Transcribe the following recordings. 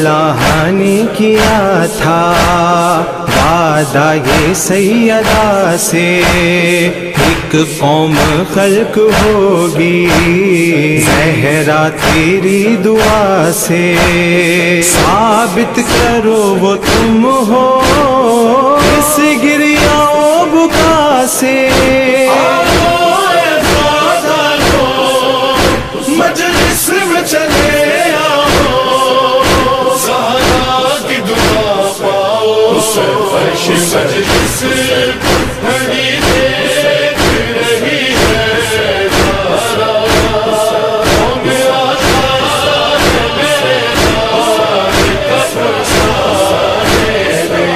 अल्लाह ने किया था वादा ये सैयदा से, एक कौम खल्क होगी ज़हरा तेरी दुआ से। साबित करो वो तुम हो इस गिरियाओं बुका से। मजलिस में चले आओ, ज़हरा की दुआ पाओ। फर्श मजलिस बड़ी देख रही है ज़हरा, मेरे नाज़ का फरसाने दे।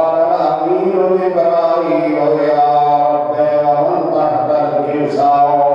Ibrahim ya Rabbi wa man tahta al-kisā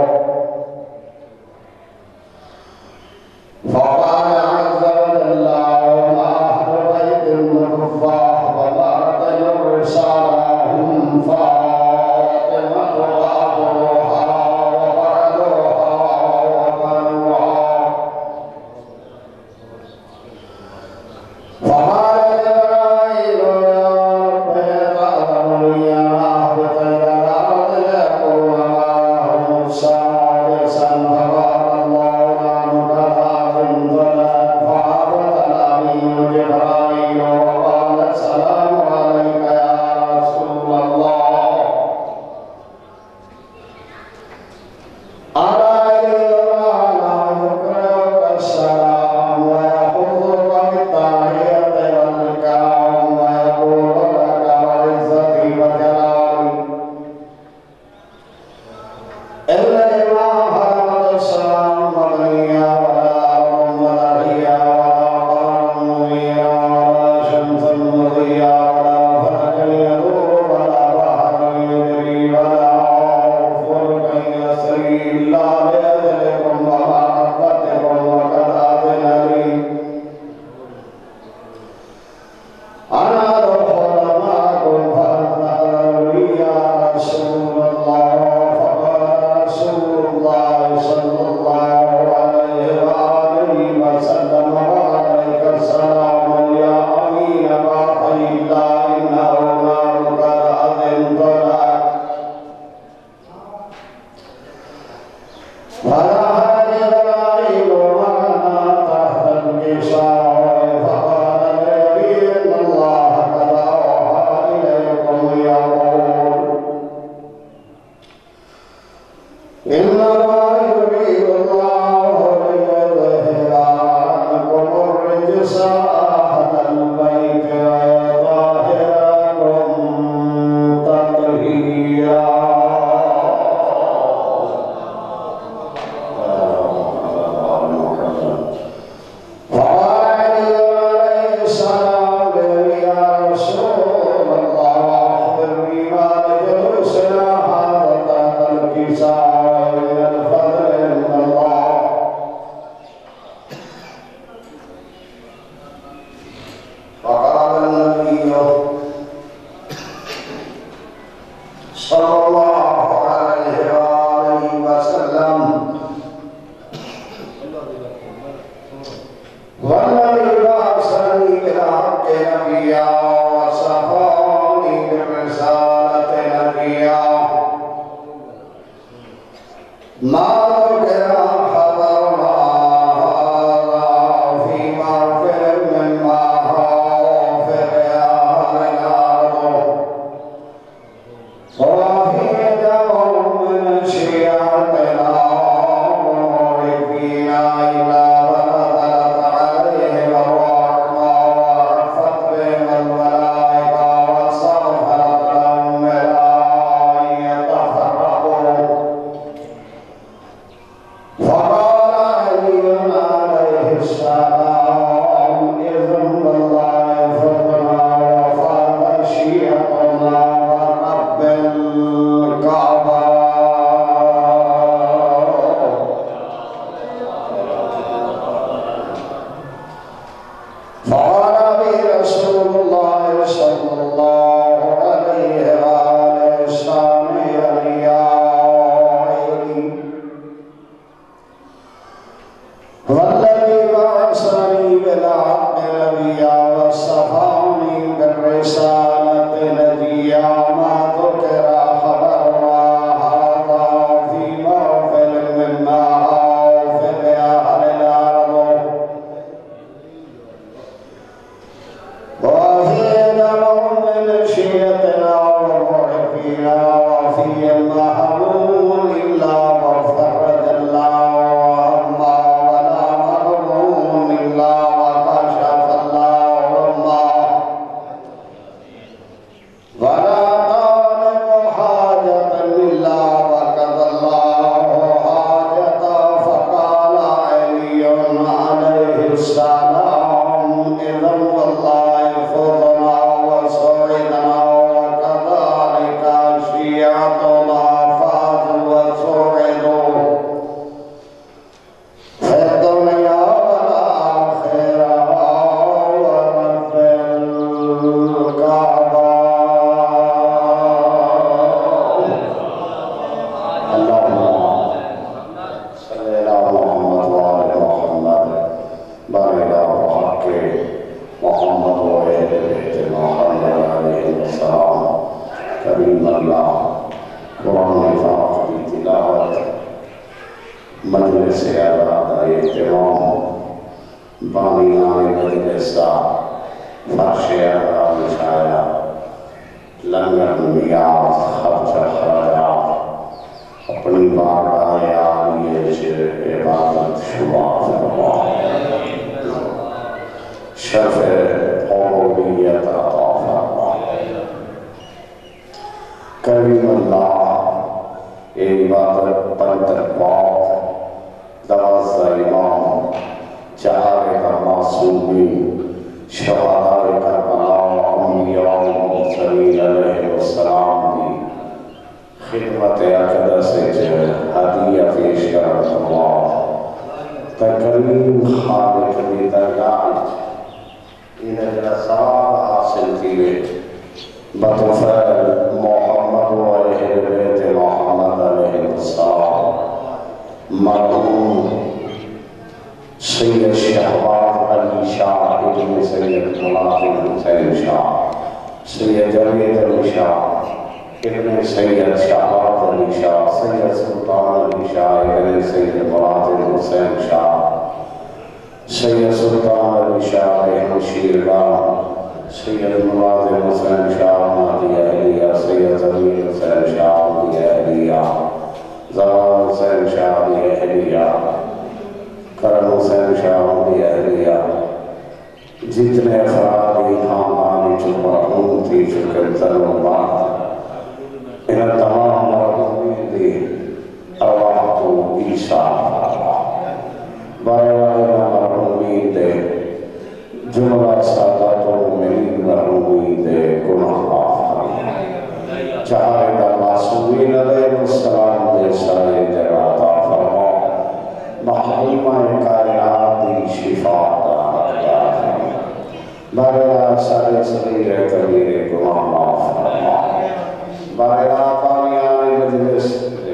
मजलिस बानी मजलिस का फर्श बिछाया लंगर नियाज खर्च खराजात अपनी बारगाह इबादत शुमार फरमा शर्फ ऊबूदियत अता फरमा करीम अल्लाह इबादत पंतरबाद दवाज़ा इमाम चारे का मासूमी शहादाए करबला अंबिया मुरसलीन अलैहिस्सलाम की खिदमत अक़दस से हदिया पेश करत अल्लाह तकरीम खालिक की दरगाह इन रसाल हासिल किए बतौफीक़ मोहम्मद व अहले बैत मोहम्मद अलैहिस्सलाम मरहूम सैयद शहबाज अली शाह इब्न सैयद मुलाज़िम हुसैन शाह सैयद जवेद अली शाह इब्न सैयद शहबाज अली शाह सैयद सुल्तान अली शाह इब्न सैयद मुलाज़िम हुसैन शाह सैयद सुल्तान अली शाह हमशीरगाह सैयद मुलाज़िम हुसैन शाह महदी अहलिया सैयद ज़मीर हुसैन शाह महदी अहलिया ज़वार हुसैन शाह महदी अहलिया करम हुसैन शाह महदी अहलिया जितने अफराद खानदानी जो मरहूम थी फिक्र तलबात इन तमाम मरहूमीन दी अरवाह को ईसा बारे मरहूमीन दे जुमला सादातों में मरहूमीन दे गुनाह चाहे दा मासूमीन अलैहिस्सलाम दे सारे जराता फरमा महबूबा कायनात दी शिफा दा बारेला सारे सगीरे कबीरे गुनाह माफ फरमा बारेला पानिया मजलिस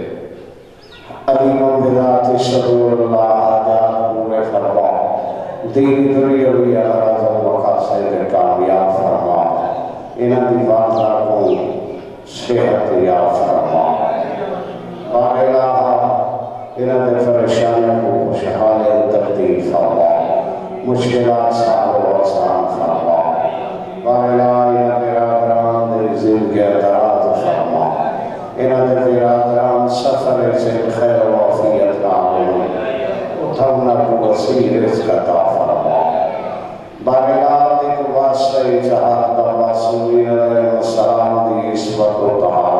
अलीम बिदात शरूरुल्लाह आजाद पूरे फरमा दीन दुनिया भी अराज़ मकासद कामयाब फरमा इन्हां दी वादा को सेहत याब फरमा बारेला इन्हां दे परेशानियों को खुशहाल तब्दील फरमा मुश्किलात साल आसान फरमा बारेला इन्हां दे बिरादरान दे ज़िंदगी दराज फरमा इन्हां दे बिरादरान सफर से खैर व आफियत आमीन उठवना को वसील रिज़्क़ अता फरमा बारेला एक वास्ते जहाद मासूमीन अलैहिस्सलाम दी इस्मत व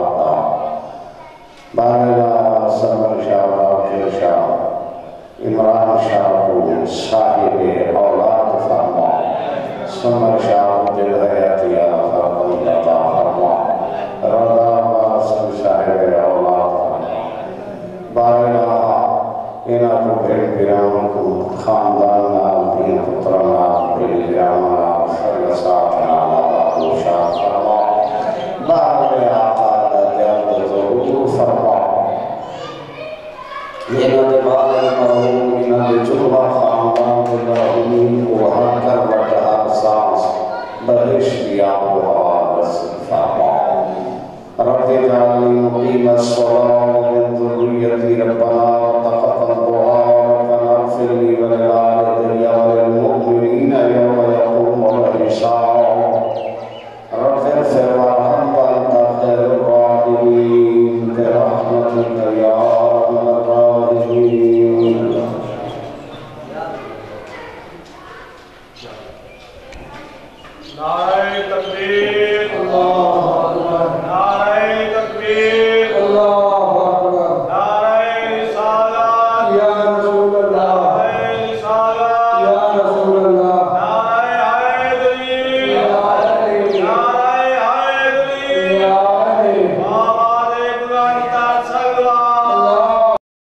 तहारत बारेला समर शाह आखिर शाह इमरान शाह को साहिब औलाद फरमा समर शाह दिल हयातिया फरमा फरमा रज़ा बासम साहिब औलाद फरमा बारेला इन्हां को बिराम को खानदान नाल दीन पुत्र नाल बिराम नाल फरसात नाल आबाद शाह फरमा बारे आका दा जल्द ज़रूर फरमा इन्हां दे बारे मरहूम इन्हां दे जुमला खानदान के मरहूमीन को हर करवट हर सांस बरिश दिया हुआ नसीब फरमा रब्बे जाली मुक़ीम अस्सलात